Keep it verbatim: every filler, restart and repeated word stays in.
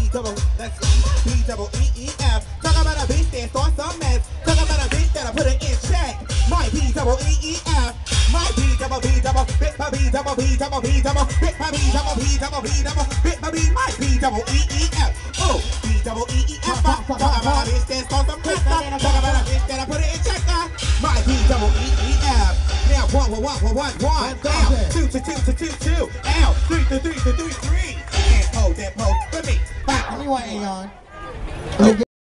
B double, let's B double E E F. Talk about a bitch that starts some mess. Talk about a bitch that'll put it in check. My B double E E F. My B double B double, bit my B double B double B double, bit my B double B double B double, bit my B, my B double E E F. Oh, B double E E F. Talk about a bitch that starts some mess. Talk about a bitch that'll put it in check. My B double E E F. Now one, one, one, one, one, one. Ow, two, two, two, two, two, two. Ow, three, three, three, three, three, three. And hold that pose for me. Anyone, Aeon.